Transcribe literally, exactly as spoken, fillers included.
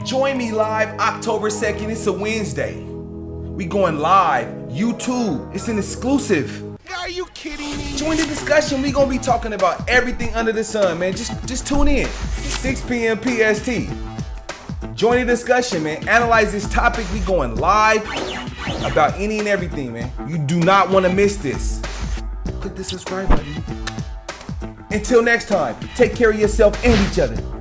Join me live October second. It's a Wednesday. We going live. YouTube. It's an exclusive. Are you kidding me? Join the discussion. We gonna be talking about everything under the sun, man. Just just tune in. six p m P S T. Join the discussion, man. Analyze this topic. We going live about any and everything, man. You do not want to miss this. Click the subscribe button. Until next time, take care of yourself and each other.